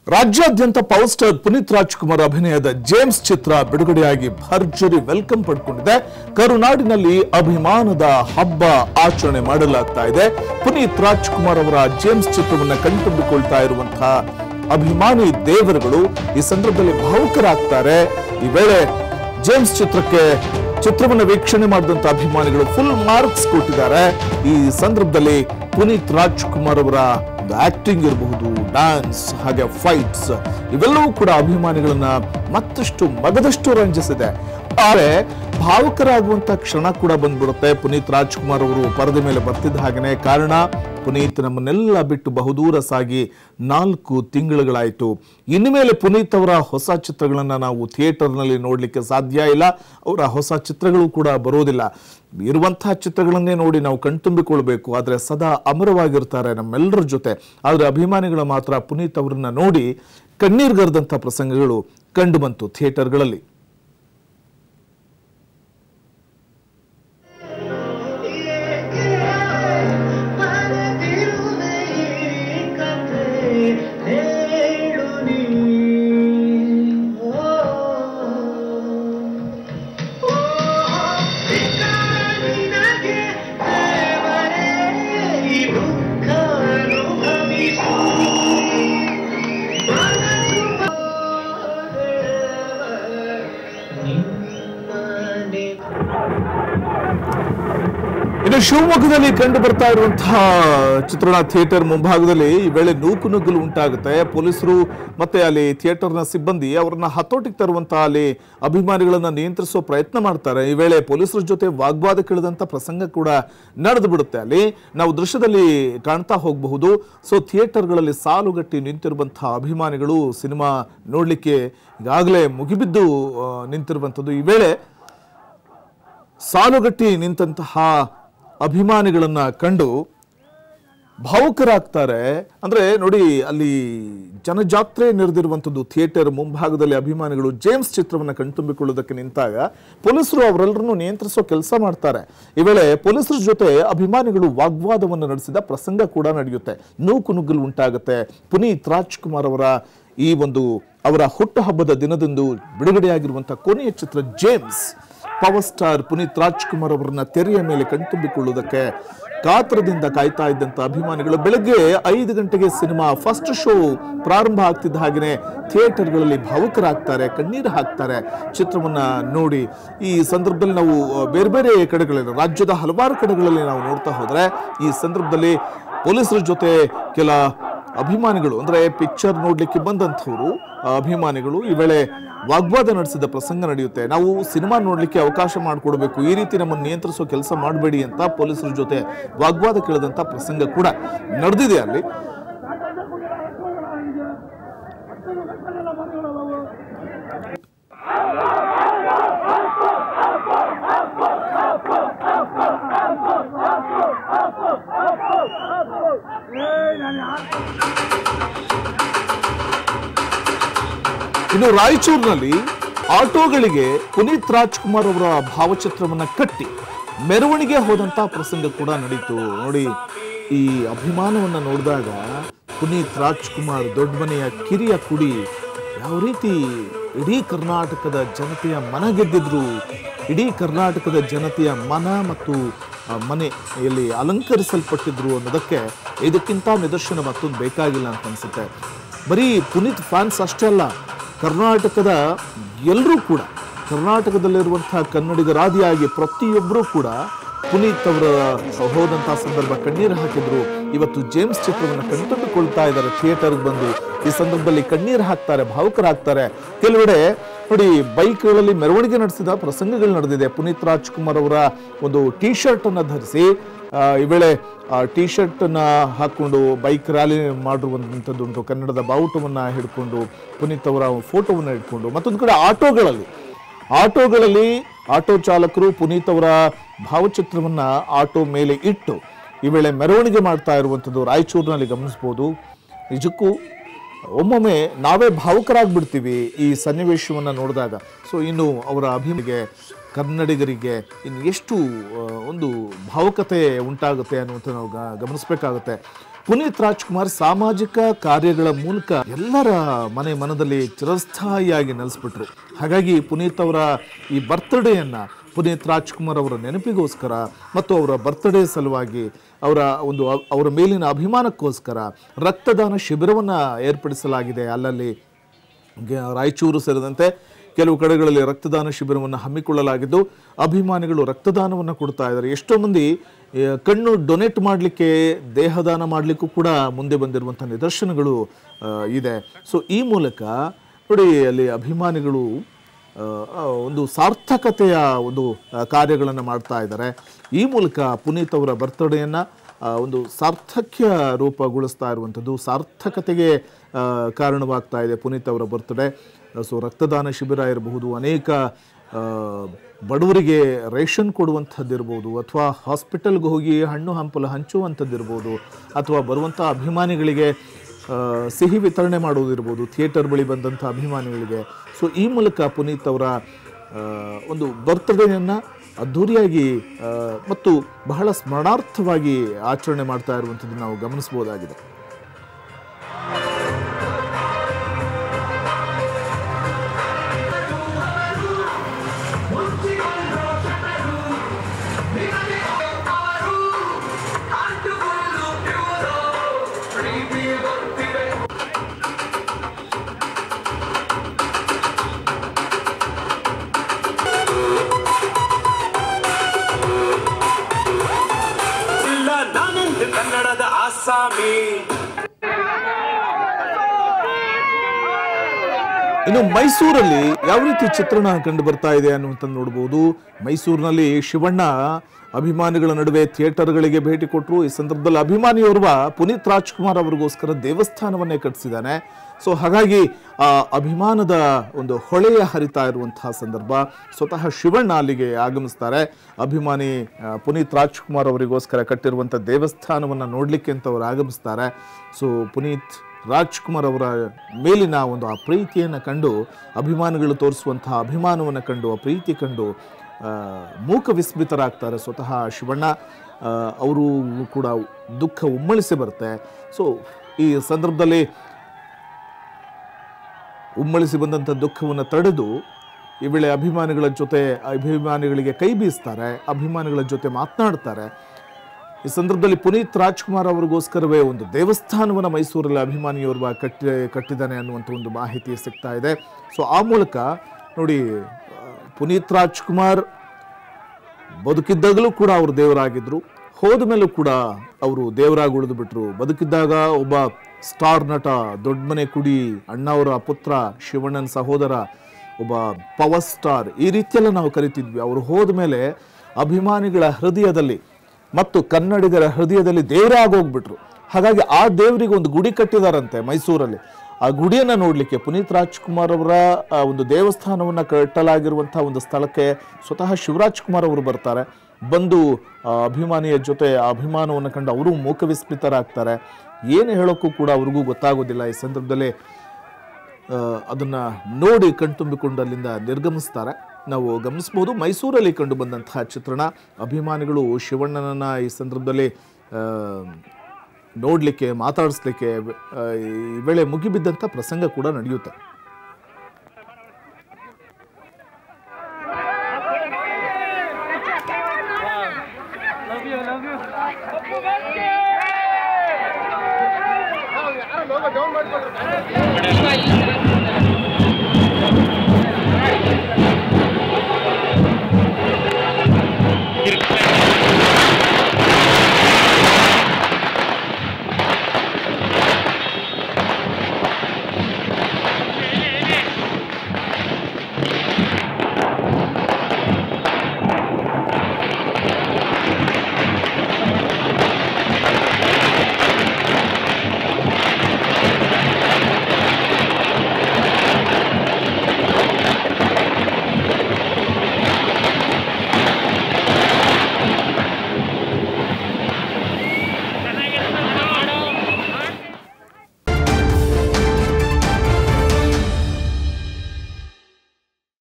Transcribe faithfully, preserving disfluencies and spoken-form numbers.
ರಾಜ್ಯಾದ್ಯಂತ power star Puneeth Rajkumar ಅಭಿನಯದ James ಚಿತ್ರ ಬಿಡುಗಡೆಯಾಗಿ ಭರ್ಜರಿ ವೆಲ್ಕಮ್ ಪಡ್ಕೊಂಡಿದೆ. ಕರುನಾಡಿನಲ್ಲಿ ಅಭಿಮಾನದ ಹಬ್ಬ ಆಚರಣೆ ಮಾಡಲಾಗ್ತಾ ಇದೆ. ಪುನೀತ್ ರಾಜ್ಕುಮಾರ್ ಅವರ ಜೇಮ್ಸ್ ಚಿತ್ರವನ್ನು ಕಣ್ತುಂಬಿಕೊಳ್ತಾ ಇರುವಂತಹ ಅಭಿಮಾನಿ ದೇವರುಗಳು ಈ ಸಂದರ್ಭದಲ್ಲಿ ಭಾವುಕರಾಗ್ತಾರೆ. ಈ ವೇಳೆ ಜೇಮ್ಸ್ ಚಿತ್ರಕ್ಕೆ ಚಿತ್ರವನ್ನು ವೀಕ್ಷಣೆ ಮಾಡಿದಂತ ಅಭಿಮಾನಿಗಳು ಫುಲ್ ಮಾರ್ಕ್ಸ್ ಕೊಟ್ಟಿದ್ದಾರೆ. ಈ ಸಂದರ್ಭದಲ್ಲಿ ಪುನೀತ್ ರಾಜ್ಕುಮಾರ್ ಅವರ ಆಕ್ಟಿಂಗ್ ಇರಬಹುದು, ಡ್ಯಾನ್ಸ್ ಹಾಗೆ ಫೈಟ್ಸ್ ಇವೆಲ್ಲವೂ ಕೂಡ ಅಭಿಮಾನಿಗಳನ್ನ ಮತ್ತಷ್ಟು ಮಗದಷ್ಟು ರಂಜಿಸಿದೆ. ಆದರೆ ಭಾವುಕರಾಗುವಂತ ಕ್ಷಣ ಕೂಡ ಬಂದ್ಬಿಡುತ್ತೆ. ಪುನೀತ್ ರಾಜ್ಕುಮಾರ್ ಅವರು ಪರದೆ ಮೇಲೆ ಬರ್ತಿದ್ದ ಹಾಗೆನೆ. ಕಾರಣ, ಪುನೀತ್ ನಮ್ಮನ್ನೆಲ್ಲ ಬಿಟ್ಟು ಬಹುದೂರ ಸಾಗಿ ನಾಲ್ಕು ತಿಂಗಳುಗಳಾಯಿತು. ಇನ್ನು ಮೇಲೆ ಪುನೀತ್ ಅವರ ಹೊಸ ಚಿತ್ರಗಳನ್ನ ನಾವು ಥಿಯೇಟರ್ನಲ್ಲಿ ನೋಡ್ಲಿಕ್ಕೆ ಸಾಧ್ಯ ಇಲ್ಲ. ಅವರ ಹೊಸ ಚಿತ್ರಗಳು ಕೂಡ ಬರೋದಿಲ್ಲ. ಇರುವಂತಹ ಚಿತ್ರಗಳನ್ನೇ ನೋಡಿ ನಾವು ಕಣ್ತುಂಬಿಕೊಳ್ಬೇಕು. ಆದರೆ ಸದಾ ಅಮರವಾಗಿರ್ತಾರೆ ನಮ್ಮೆಲ್ಲರ ಜೊತೆ. ಆದರೆ ಅಭಿಮಾನಿಗಳು ಮಾತ್ರ ಪುನೀತ್ ಅವರನ್ನ ನೋಡಿ ಕಣ್ಣೀರ್ಗರೆದಂಥ ಪ್ರಸಂಗಗಳು ಕಂಡು ಬಂತು ಥಿಯೇಟರ್ಗಳಲ್ಲಿ. ಇನ್ನು ಶಿವಮೊಗ್ಗದಲ್ಲಿ ಕಂಡು ಬರ್ತಾ ಇರುವಂತಹ ಚಿತ್ರಣ ಥಿಯೇಟರ್ ಮುಂಭಾಗದಲ್ಲಿ ಈ ವೇಳೆ ನೂಕು ನುಗ್ಗಲು ಉಂಟಾಗುತ್ತೆ. ಪೊಲೀಸರು ಮತ್ತೆ ಅಲ್ಲಿ ಥಿಯೇಟರ್ನ ಸಿಬ್ಬಂದಿ ಅವರನ್ನ ಹತೋಟಿಗೆ ತರುವಂತಹ ಅಲ್ಲಿ ಅಭಿಮಾನಿಗಳನ್ನ ನಿಯಂತ್ರಿಸುವ ಪ್ರಯತ್ನ ಮಾಡ್ತಾರೆ. ಈ ವೇಳೆ ಪೊಲೀಸರ ಜೊತೆ ವಾಗ್ವಾದಕ್ಕಿಳಿದಂತ ಪ್ರಸಂಗ ಕೂಡ ನಡೆದು ಬಿಡುತ್ತೆ. ಅಲ್ಲಿ ನಾವು ದೃಶ್ಯದಲ್ಲಿ ಕಾಣ್ತಾ ಹೋಗಬಹುದು. ಸೊ ಥಿಯೇಟರ್ಗಳಲ್ಲಿ ಸಾಲುಗಟ್ಟಿ ನಿಂತಿರುವಂತಹ ಅಭಿಮಾನಿಗಳು ಸಿನಿಮಾ ನೋಡ್ಲಿಕ್ಕೆ ಈಗಾಗಲೇ ಮುಗಿಬಿದ್ದು ನಿಂತಿರುವಂಥದ್ದು. ಈ ವೇಳೆ ಸಾಲುಗಟ್ಟಿ ನಿಂತಹ ಅಭಿಮಾನಿಗಳನ್ನ ಕಂಡು ಭಾವುಕರಾಗ್ತಾರೆ. ಅಂದ್ರೆ ನೋಡಿ, ಅಲ್ಲಿ ಜನಜಾತ್ರೆ ನೆರೆದಿರುವಂಥದ್ದು ಥಿಯೇಟರ್ ಮುಂಭಾಗದಲ್ಲಿ ಅಭಿಮಾನಿಗಳು ಜೇಮ್ಸ್ ಚಿತ್ರವನ್ನು ಕಣ್ತುಂಬಿಕೊಳ್ಳೋದಕ್ಕೆ ನಿಂತಾಗ ಪೊಲೀಸರು ಅವರೆಲ್ಲರನ್ನು ನಿಯಂತ್ರಿಸೋ ಕೆಲಸ ಮಾಡ್ತಾರೆ. ಈ ವೇಳೆ ಪೊಲೀಸರ ಜೊತೆ ಅಭಿಮಾನಿಗಳು ವಾಗ್ವಾದವನ್ನು ನಡೆಸಿದ ಪ್ರಸಂಗ ಕೂಡ ನಡೆಯುತ್ತೆ. ನೂಕು ನುಗ್ಗಲು ಉಂಟಾಗುತ್ತೆ. ಪುನೀತ್ ರಾಜ್ಕುಮಾರ್ ಅವರ ಈ ಒಂದು ಅವರ ಹುಟ್ಟುಹಬ್ಬದ ದಿನದಂದು ಬಿಡುಗಡೆಯಾಗಿರುವಂತಹ ಕೊನೆಯ ಚಿತ್ರ James, power star Puneeth Rajkumar ಅವರನ್ನ ತೆರೆಯ ಮೇಲೆ ಕಣ್ತುಂಬಿಕೊಳ್ಳುವುದಕ್ಕೆ ಕಾತರದಿಂದ ಕಾಯ್ತಾ ಇದ್ದಂತ ಅಭಿಮಾನಿಗಳು ಬೆಳಗ್ಗೆ ಐದು ಗಂಟೆಗೆ ಸಿನಿಮಾ ಫಸ್ಟ್ ಶೋ ಪ್ರಾರಂಭ ಆಗ್ತಿದ್ದ ಹಾಗೆಯೇ ಥಿಯೇಟರ್ಗಳಲ್ಲಿ ಭಾವುಕರಾಗ್ತಾರೆ, ಕಣ್ಣೀರು ಹಾಕ್ತಾರೆ ಚಿತ್ರವನ್ನ ನೋಡಿ. ಈ ಸಂದರ್ಭದಲ್ಲಿ ನಾವು ಬೇರೆ ಬೇರೆ ಕಡೆಗಳಲ್ಲಿ, ರಾಜ್ಯದ ಹಲವಾರು ಕಡೆಗಳಲ್ಲಿ ನಾವು ನೋಡ್ತಾ ಹೋದ್ರೆ ಈ ಸಂದರ್ಭದಲ್ಲಿ ಪೊಲೀಸರ ಜೊತೆ ಕೆಲ ಅಭಿಮಾನಿಗಳು, ಅಂದ್ರೆ ಪಿಕ್ಚರ್ ನೋಡ್ಲಿಕ್ಕೆ ಬಂದಂಥವರು ಅಭಿಮಾನಿಗಳು ಈ ವೇಳೆ ವಾಗ್ವಾದ ನಡೆಸಿದ ಪ್ರಸಂಗ ನಡೆಯುತ್ತೆ. ನಾವು ಸಿನಿಮಾ ನೋಡ್ಲಿಕ್ಕೆ ಅವಕಾಶ ಮಾಡಿಕೊಡ್ಬೇಕು, ಈ ರೀತಿ ನಮ್ಮನ್ನು ನಿಯಂತ್ರಿಸೋ ಕೆಲಸ ಮಾಡಬೇಡಿ ಅಂತ ಪೊಲೀಸರ ಜೊತೆ ವಾಗ್ವಾದ ಕೇಳಿದಂತ ಪ್ರಸಂಗ ಕೂಡ ನಡೆದಿದೆ ಅಲ್ಲಿ. ಇನ್ನು ರಾಯಚೂರಿನಲ್ಲಿ ಆಟೋಗಳಿಗೆ ಪುನೀತ್ ರಾಜ್ಕುಮಾರ್ ಅವರ ಭಾವಚಿತ್ರವನ್ನ ಕಟ್ಟಿ ಮೆರವಣಿಗೆ ಹೋದಂತ ಪ್ರಸಂಗ ಕೂಡ ನಡೀತು. ನೋಡಿ, ಈ ಅಭಿಮಾನವನ್ನ ನೋಡಿದಾಗ ಪುನೀತ್ ರಾಜ್ಕುಮಾರ್ ದೊಡ್ಡ ಮನೆಯ ಕಿರಿಯ ಕುಡಿ ಯಾವ ರೀತಿ ಇಡೀ ಕರ್ನಾಟಕದ ಜನತೆಯ ಮನ ಗೆದ್ದಿದ್ರು, ಇಡೀ ಕರ್ನಾಟಕದ ಜನತೆಯ ಮನ ಮತ್ತು ಮನೆಯಲ್ಲಿ ಅಲಂಕರಿಸಲ್ಪಟ್ಟಿದ್ರು ಅನ್ನೋದಕ್ಕೆ ಇದಕ್ಕಿಂತ ನಿದರ್ಶನ ಮತ್ತೊಂದು ಬೇಕಾಗಿಲ್ಲ ಅಂತ ಅನ್ಸುತ್ತೆ. ಬರೀ ಪುನೀತ್ ಫ್ಯಾನ್ಸ್ ಅಷ್ಟೇ ಅಲ್ಲ, ಕರ್ನಾಟಕದ ಎಲ್ಲರೂ ಕೂಡ, ಕರ್ನಾಟಕದಲ್ಲಿರುವಂತಹ ಕನ್ನಡಿಗರಾದಿಯಾಗಿ ಪ್ರತಿಯೊಬ್ಬರೂ ಕೂಡ ಪುನೀತ್ ಅವರ ಹೋದಂತಹ ಸಂದರ್ಭ ಕಣ್ಣೀರು ಹಾಕಿದ್ರು. ಇವತ್ತು ಜೇಮ್ಸ್ ಚಿತ್ರವನ್ನು ಕಣ್ತುಂಬಿಕೊಳ್ತಾ ಇದ್ದಾರೆ ಥಿಯೇಟರ್ಗೆ ಬಂದು. ಈ ಸಂದರ್ಭದಲ್ಲಿ ಕಣ್ಣೀರು ಹಾಕ್ತಾರೆ, ಭಾವುಕರಾಗ್ತಾರೆ. ಕೆಲವೆಡೆ ನೋಡಿ, ಬೈಕ್ಗಳಲ್ಲಿ ಮೆರವಣಿಗೆ ನಡೆಸಿದ ಪ್ರಸಂಗಗಳು ನಡೆದಿದೆ. ಪುನೀತ್ ರಾಜ್ಕುಮಾರ್ ಅವರ ಒಂದು ಟೀ ಶರ್ಟ್ ಅನ್ನು ಧರಿಸಿ ಈ ವೇಳೆ ಟೀ ಶರ್ಟ್ ಅನ್ನ ಹಾಕೊಂಡು ಬೈಕ್ ರ್ಯಾಲಿ ಮಾಡಿರುವಂಥದ್ದುಂಟು. ಕನ್ನಡದ ಬಾವುಟವನ್ನ ಹಿಡ್ಕೊಂಡು ಪುನೀತ್ ಅವರ ಫೋಟೋವನ್ನ ಹಿಡ್ಕೊಂಡು, ಮತ್ತೊಂದು ಕಡೆ ಆಟೋಗಳಲ್ಲಿ ಆಟೋಗಳಲ್ಲಿ ಆಟೋ ಚಾಲಕರು ಪುನೀತ್ ಅವರ ಭಾವಚಿತ್ರವನ್ನ ಆಟೋ ಮೇಲೆ ಇಟ್ಟು ಈ ವೇಳೆ ಮೆರವಣಿಗೆ ಮಾಡ್ತಾ ಇರುವಂಥದ್ದು ರಾಯಚೂರಿನಲ್ಲಿ ಗಮನಿಸ್ಬೋದು. ನಿಜಕ್ಕೂ ಒಮ್ಮೊಮ್ಮೆ ನಾವೇ ಭಾವುಕರಾಗ್ಬಿಡ್ತೀವಿ ಈ ಸನ್ನಿವೇಶವನ್ನು ನೋಡಿದಾಗ. ಸೊ ಇನ್ನು ಅವರ ಅಭಿಮಾನಿಗೆ, ಕನ್ನಡಿಗರಿಗೆ ಇನ್ನು ಎಷ್ಟು ಒಂದು ಭಾವುಕತೆ ಉಂಟಾಗುತ್ತೆ ಅನ್ನುವಂಥ ನಾವು ಗಮನಿಸಬೇಕಾಗುತ್ತೆ. ಪುನೀತ್ ರಾಜ್ಕುಮಾರ್ ಸಾಮಾಜಿಕ ಕಾರ್ಯಗಳ ಮೂಲಕ ಎಲ್ಲರ ಮನೆ ಮನದಲ್ಲಿ ಚಿರಸ್ಥಾಯಿಯಾಗಿ ನೆಲೆಸ್ಬಿಟ್ರು. ಹಾಗಾಗಿ ಪುನೀತ್ ಅವರ ಈ ಬರ್ತ್ಡೇಯನ್ನು ಪುನೀತ್ ರಾಜ್ಕುಮಾರ್ ಅವರ ನೆನಪಿಗೋಸ್ಕರ ಮತ್ತು ಅವರ ಬರ್ತ್ಡೇ ಸಲುವಾಗಿ ಅವರ ಒಂದು ಅವರ ಮೇಲಿನ ಅಭಿಮಾನಕ್ಕೋಸ್ಕರ ರಕ್ತದಾನ ಶಿಬಿರವನ್ನು ಏರ್ಪಡಿಸಲಾಗಿದೆ. ಅಲ್ಲಲ್ಲಿ ರಾಯಚೂರು ಸೇರಿದಂತೆ ಕೆಲವು ಕಡೆಗಳಲ್ಲಿ ರಕ್ತದಾನ ಶಿಬಿರವನ್ನು ಹಮ್ಮಿಕೊಳ್ಳಲಾಗಿದ್ದು ಅಭಿಮಾನಿಗಳು ರಕ್ತದಾನವನ್ನು ಕೊಡ್ತಾ ಇದ್ದಾರೆ. ಎಷ್ಟೋ ಮಂದಿ ಕಣ್ಣು ಡೊನೇಟ್ ಮಾಡಲಿಕ್ಕೆ ದೇಹದಾನ ಮಾಡಲಿಕ್ಕೂ ಕೂಡ ಮುಂದೆ ಬಂದಿರುವಂಥ ನಿದರ್ಶನಗಳು ಇದೆ. ಸೊ ಈ ಮೂಲಕ ನೋಡಿ ಅಲ್ಲಿ ಅಭಿಮಾನಿಗಳು ಒಂದು ಸಾರ್ಥಕತೆಯ ಒಂದು ಕಾರ್ಯಗಳನ್ನು ಮಾಡ್ತಾ ಇದ್ದಾರೆ. ಈ ಮೂಲಕ ಪುನೀತ್ ಅವರ ಬರ್ತ್ಡೇಯನ್ನು ಒಂದು ಸಾರ್ಥಕ್ಯ ರೂಪಗೊಳಿಸ್ತಾ ಇರುವಂಥದ್ದು, ಸಾರ್ಥಕತೆಗೆ ಕಾರಣವಾಗ್ತಾ ಇದೆ ಪುನೀತ್ ಅವರ ಬರ್ತ್ಡೇ. ಸೊ ರಕ್ತದಾನ ಶಿಬಿರ ಇರಬಹುದು, ಅನೇಕ ಬಡವರಿಗೆ ರೇಷನ್ ಕೊಡುವಂಥದ್ದಿರ್ಬೋದು, ಅಥವಾ ಹಾಸ್ಪಿಟಲ್ಗೆ ಹೋಗಿ ಹಣ್ಣು ಹಂಪಲು ಹಂಚುವಂಥದ್ದಿರ್ಬೋದು, ಅಥವಾ ಬರುವಂಥ ಅಭಿಮಾನಿಗಳಿಗೆ ಸಿಹಿ ವಿತರಣೆ ಮಾಡುವುದಿರ್ಬೋದು, ಥಿಯೇಟರ್ ಬಳಿ ಬಂದಂಥ ಅಭಿಮಾನಿಗಳಿಗೆ. ಸೊ ಈ ಮೂಲಕ ಪುನೀತ್ ಅವರ ಒಂದು ಬರ್ತ್ಡೇಯನ್ನು ಅದ್ಧೂರಿಯಾಗಿ ಮತ್ತು ಬಹಳ ಸ್ಮರಣಾರ್ಥವಾಗಿ ಆಚರಣೆ ಮಾಡ್ತಾ ಇರುವಂಥದ್ದು ನಾವು ಗಮನಿಸ್ಬೋದಾಗಿದೆ. ಕನ್ನಡದ ಆಸಾಮಿ. ಇನ್ನು ಮೈಸೂರಲ್ಲಿ ಯಾವ ರೀತಿ ಚಿತ್ರಣ ಕಂಡು ಬರ್ತಾ ಇದೆ ಅನ್ನುವಂತ ನೋಡಬಹುದು. ಮೈಸೂರಿನಲ್ಲಿ ಶಿವಣ್ಣ ಅಭಿಮಾನಿಗಳ ನಡುವೆ ಥಿಯೇಟರ್ಗಳಿಗೆ ಭೇಟಿ ಕೊಟ್ಟರು. ಈ ಸಂದರ್ಭದಲ್ಲಿ ಅಭಿಮಾನಿಯೋರ್ವ ಪುನೀತ್ ರಾಜ್ಕುಮಾರ್ ಅವರಿಗೋಸ್ಕರ ದೇವಸ್ಥಾನವನ್ನೇ ಕಟ್ಟಿಸಿದ್ದಾನೆ. ಸೊ ಹಾಗಾಗಿ ಆ ಅಭಿಮಾನದ ಒಂದು ಹೊಳೆಯ ಹರಿತಾ ಇರುವಂತಹ ಸಂದರ್ಭ. ಸ್ವತಃ ಶಿವಣ್ಣ ಅಲ್ಲಿಗೆ ಆಗಮಿಸ್ತಾರೆ. ಅಭಿಮಾನಿ ಪುನೀತ್ ರಾಜ್ಕುಮಾರ್ ಅವರಿಗೋಸ್ಕರ ಕಟ್ಟಿರುವಂಥ ದೇವಸ್ಥಾನವನ್ನು ನೋಡಲಿಕ್ಕೆ ಅಂತ ಅವರು ಆಗಮಿಸ್ತಾರೆ. ಸೊ ಪುನೀತ್ ರಾಜ್ಕುಮಾರ್ ಅವರ ಮೇಲಿನ ಒಂದು ಆ ಪ್ರೀತಿಯನ್ನು ಕಂಡು, ಅಭಿಮಾನಿಗಳು ತೋರಿಸುವಂತಹ ಅಭಿಮಾನವನ್ನು ಕಂಡು, ಆ ಪ್ರೀತಿ ಕಂಡು ಮೂಕ ವಿಸ್ಮಿತರಾಗ್ತಾರೆ ಸ್ವತಃ ಶಿವಣ್ಣ. ಅವರು ಕೂಡ ದುಃಖ ಉಮ್ಮಳಿಸಿ ಬರುತ್ತೆ. ಸೊ ಈ ಸಂದರ್ಭದಲ್ಲಿ ಉಮ್ಮಳಿಸಿ ಬಂದಂಥ ದುಃಖವನ್ನು ತಡೆದು ಈ ವೇಳೆ ಅಭಿಮಾನಿಗಳ ಜೊತೆ ಅಭಿಮಾನಿಗಳಿಗೆ ಕೈ ಬೀಸ್ತಾರೆ, ಅಭಿಮಾನಿಗಳ ಜೊತೆ ಮಾತನಾಡ್ತಾರೆ. ಈ ಸಂದರ್ಭದಲ್ಲಿ ಪುನೀತ್ ರಾಜ್ಕುಮಾರ್ ಅವರಿಗೋಸ್ಕರವೇ ಒಂದು ದೇವಸ್ಥಾನವನ್ನು ಮೈಸೂರಲ್ಲಿ ಅಭಿಮಾನಿಯೋರ್ವ ಕಟ್ಟಿ ಕಟ್ಟಿದ್ದಾನೆ ಅನ್ನುವಂಥ ಒಂದು ಮಾಹಿತಿ ಸಿಗ್ತಾ ಇದೆ. ಸೊ ಆ ಮೂಲಕ ನೋಡಿ, ಪುನೀತ್ ರಾಜ್ಕುಮಾರ್ ಬದುಕಿದ್ದಾಗಲೂ ಕೂಡ ಅವರು ದೇವರಾಗಿದ್ದರು, ಹೋದ ಮೇಲೂ ಕೂಡ ಅವರು ದೇವರಾಗಿ ಉಳಿದು ಬಿಟ್ರು. ಬದುಕಿದ್ದಾಗ ಒಬ್ಬ ಸ್ಟಾರ್ ನಟ, ದೊಡ್ಡಮನೆ ಕುಡಿ, ಅಣ್ಣವರ ಪುತ್ರ, ಶಿವಣ್ಣನ ಸಹೋದರ, ಒಬ್ಬ ಪವರ್ ಸ್ಟಾರ್, ಈ ರೀತಿಯೆಲ್ಲ ನಾವು ಕರಿತಿದ್ವಿ. ಅವರು ಹೋದ ಮೇಲೆ ಅಭಿಮಾನಿಗಳ ಹೃದಯದಲ್ಲಿ ಮತ್ತು ಕನ್ನಡಿಗರ ಹೃದಯದಲ್ಲಿ ದೇವರೇ ಆಗೋಗ್ಬಿಟ್ರು. ಹಾಗಾಗಿ ಆ ದೇವರಿಗೆ ಒಂದು ಗುಡಿ ಕಟ್ಟಿದಾರಂತೆ ಮೈಸೂರಲ್ಲಿ. ಆ ಗುಡಿಯನ್ನು ನೋಡಲಿಕ್ಕೆ ಪುನೀತ್ ರಾಜ್ಕುಮಾರ್ ಅವರ ಒಂದು ದೇವಸ್ಥಾನವನ್ನು ಕಟ್ಟಲಾಗಿರುವಂಥ ಒಂದು ಸ್ಥಳಕ್ಕೆ ಸ್ವತಃ ಶಿವರಾಜ್ ಕುಮಾರ್ ಅವರು ಬರ್ತಾರೆ. ಬಂದು ಅಭಿಮಾನಿಯ ಜೊತೆ ಆ ಅಭಿಮಾನವನ್ನು ಕಂಡು ಅವರು ಮೂಕವಿಸ್ಮಿತರಾಗ್ತಾರೆ. ಏನು ಹೇಳೋಕ್ಕೂ ಕೂಡ ಅವ್ರಿಗೂ ಗೊತ್ತಾಗೋದಿಲ್ಲ. ಈ ಸಂದರ್ಭದಲ್ಲಿ ಅದನ್ನು ನೋಡಿ ಕಣ್ತುಂಬಿಕೊಂಡು ಅಲ್ಲಿಂದ ನಿರ್ಗಮಿಸ್ತಾರೆ. ನಾವು ಗಮನಿಸ್ಬೋದು ಮೈಸೂರಲ್ಲಿ ಕಂಡು ಬಂದಂತಹ ಚಿತ್ರಣ. ಅಭಿಮಾನಿಗಳು ಶಿವಣ್ಣನನ್ನು ಈ ಸಂದರ್ಭದಲ್ಲಿ ನೋಡಲಿಕ್ಕೆ, ಮಾತಾಡಿಸ್ಲಿಕ್ಕೆ ಈ ವೇಳೆ ಮುಗಿಬಿದ್ದಂಥ ಪ್ರಸಂಗ ಕೂಡ ನಡೆಯುತ್ತೆ. Don't